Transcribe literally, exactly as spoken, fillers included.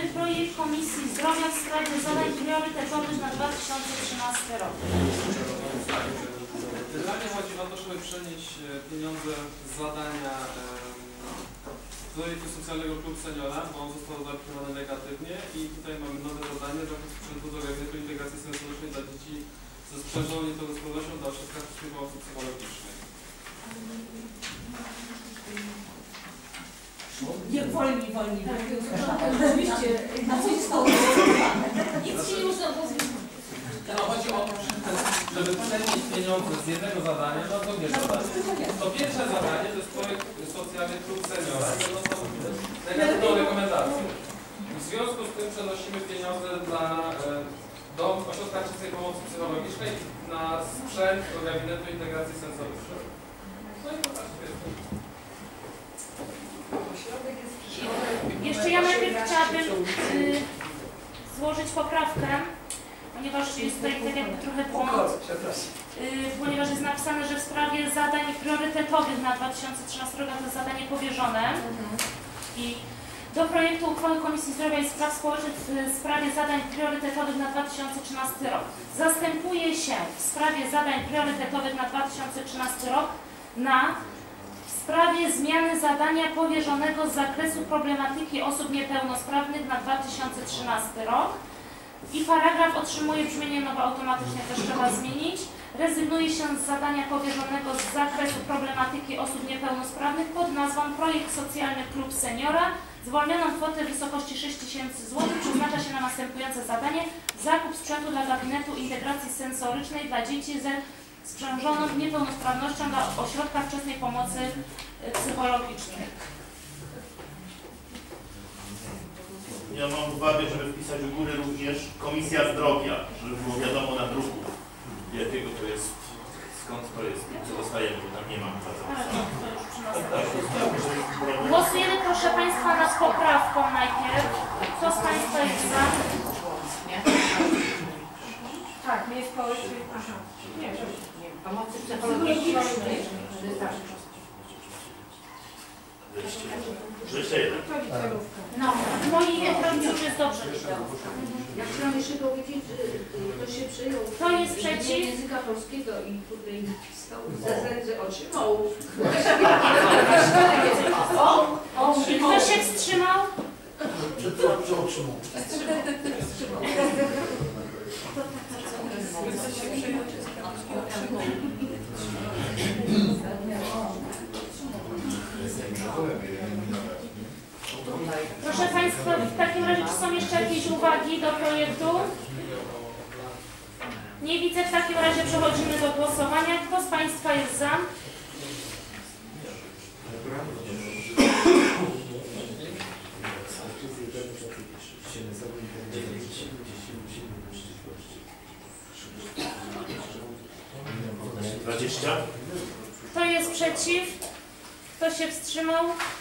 projekt Komisji Zdrowia w sprawie zadań priorytetowych na dwa tysiące trzynasty rok. Pytanie chodzi o to, żeby przenieść pieniądze z zadania projektu socjalnego Klub Seniora, bo on został zaopiniowany negatywnie i tutaj mamy nowe zadanie dla sprzętu do gabinetu integracji sensorycznej dla dzieci ze sprzężoną niepełnosprawnością dla ośrodka pomocy psychologicznej. Nie, wolni, wolni. Oczywiście, na coś stało. Nic się nie można powiedzieć. No chodzi o to, żeby przenieść pieniądze z jednego zadania na drugie zadanie. To pierwsze zadanie to jest projekt socjalny Klub Seniora, to są negatywną rekomendacją. W związku z tym przenosimy pieniądze dla do ośrodka wczesnej pomocy psychologicznej na sprzęt do gabinetu integracji sensorycznej. No i to tak jest. Jeszcze ja najpierw chciałabym y, złożyć poprawkę, ponieważ jest tutaj tak jakby trochę błąd, y, ponieważ jest napisane, że w sprawie zadań priorytetowych na dwa tysiące trzynasty rok to jest zadanie powierzone i do projektu uchwały Komisji Zdrowia i Spraw Społecznych w sprawie zadań priorytetowych na dwa tysiące trzynasty rok zastępuje się w sprawie zadań priorytetowych na dwa tysiące trzynasty rok na w sprawie zmiany zadania powierzonego z zakresu problematyki osób niepełnosprawnych na dwa tysiące trzynasty rok i paragraf otrzymuje brzmienie nowe, automatycznie też trzeba zmienić. Rezygnuje się z zadania powierzonego z zakresu problematyki osób niepełnosprawnych pod nazwą Projekt Socjalny Klub Seniora. Zwolnioną kwotę w wysokości sześć tysięcy złotych przeznacza się na następujące zadanie: zakup sprzętu dla gabinetu integracji sensorycznej dla dzieci ze sprzężoną niepełnosprawnością dla ośrodka wczesnej pomocy psychologicznej. Ja mam uwagę, żeby wpisać u góry również Komisja Zdrowia, żeby było wiadomo na druku, jakiego to jest, skąd to jest, co dostajemy, bo tam nie mam. Głosujemy, proszę Państwa, nad poprawką najpierw. Kto z Państwa jest za? Tak, mnie społecznej. Aha. Nie, nie. Pomocy psychologicznej. Jeszcze jeden. No, w mojej elektronice już jest dobrze widać. Ja chciałam jeszcze powiedzieć, że ktoś się przyjął To jest przeciw języka polskiego i tutaj stał za że otrzymał. O, o, i kto się wstrzymał? Czy otrzymał? Proszę Państwa, w takim razie czy są jeszcze jakieś uwagi do projektu? Nie widzę, w takim razie przechodzimy do głosowania. Kto z Państwa jest za? dwadzieścia. Kto jest przeciw? Kto się wstrzymał?